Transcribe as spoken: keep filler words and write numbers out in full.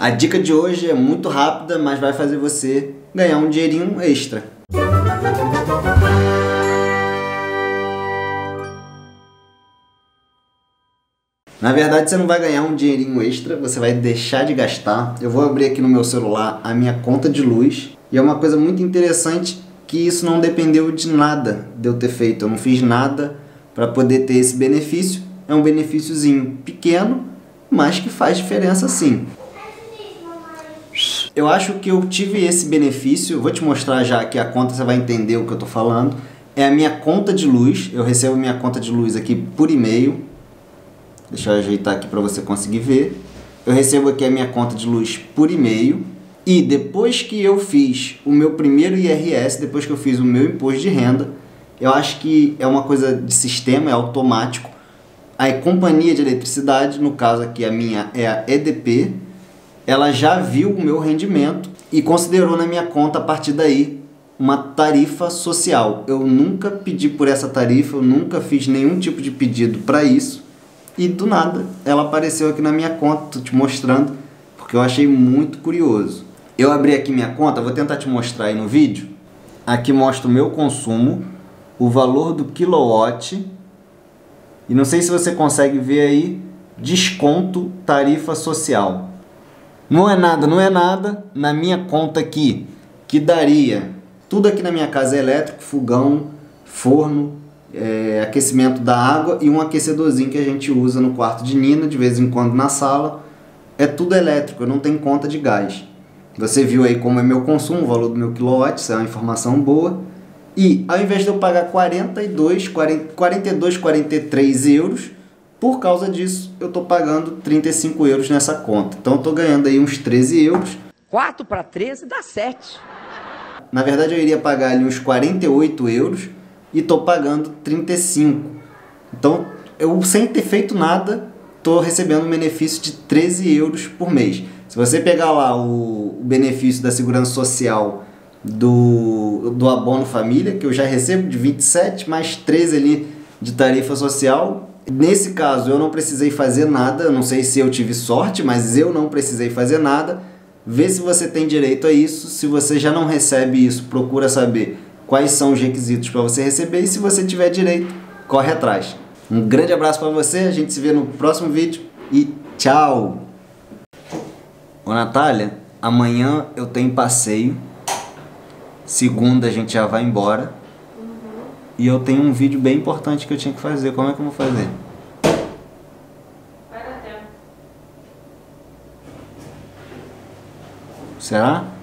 A dica de hoje é muito rápida, mas vai fazer você ganhar um dinheirinho extra. Na verdade, você não vai ganhar um dinheirinho extra, você vai deixar de gastar. Eu vou abrir aqui no meu celular a minha conta de luz. E é uma coisa muito interessante que isso não dependeu de nada de eu ter feito. Eu não fiz nada para poder ter esse benefício. É um benefíciozinho pequeno, mas que faz diferença sim. Eu acho que eu tive esse benefício, eu vou te mostrar já aqui a conta, você vai entender o que eu estou falando. É a minha conta de luz, eu recebo minha conta de luz aqui por e-mail. Deixa eu ajeitar aqui para você conseguir ver. Eu recebo aqui a minha conta de luz por e-mail. E depois que eu fiz o meu primeiro I R S, depois que eu fiz o meu imposto de renda, eu acho que é uma coisa de sistema, é automático. A companhia de eletricidade, no caso aqui a minha é a E D P, ela já viu o meu rendimento e considerou na minha conta a partir daí uma tarifa social. Eu nunca pedi por essa tarifa, eu nunca fiz nenhum tipo de pedido para isso. E do nada ela apareceu aqui na minha conta, tô te mostrando, porque eu achei muito curioso. Eu abri aqui minha conta, vou tentar te mostrar aí no vídeo. Aqui mostra o meu consumo, o valor do kilowatt. E não sei se você consegue ver aí, desconto tarifa social. Não é nada, não é nada. Na minha conta aqui, que daria, tudo aqui na minha casa é elétrico, fogão, forno, É, aquecimento da água e um aquecedorzinho que a gente usa no quarto de Nina, de vez em quando na sala. É tudo elétrico, eu não tenho conta de gás. Você viu aí como é meu consumo, o valor do meu quilowatt, isso é uma informação boa. E ao invés de eu pagar quarenta e dois, quarenta e três euros, por causa disso eu estou pagando trinta e cinco euros nessa conta. Então eu estou ganhando aí uns treze euros. quatro para treze dá sete. Na verdade eu iria pagar ali uns quarenta e oito euros. E estou pagando trinta e cinco. Então, eu sem ter feito nada, estou recebendo um benefício de treze euros por mês. Se você pegar lá o, o benefício da segurança social do, do abono família, que eu já recebo de vinte e sete, mais treze ali de tarifa social. Nesse caso, eu não precisei fazer nada, eu não sei se eu tive sorte, mas eu não precisei fazer nada. Vê se você tem direito a isso. Se você já não recebe isso, procura saber quais são os requisitos para você receber e se você tiver direito, corre atrás. Um grande abraço para você, a gente se vê no próximo vídeo e tchau! Ô Natália, amanhã eu tenho passeio, segunda a gente já vai embora. Uhum. E eu tenho um vídeo bem importante que eu tinha que fazer, como é que eu vou fazer? Vai dar tempo. Será?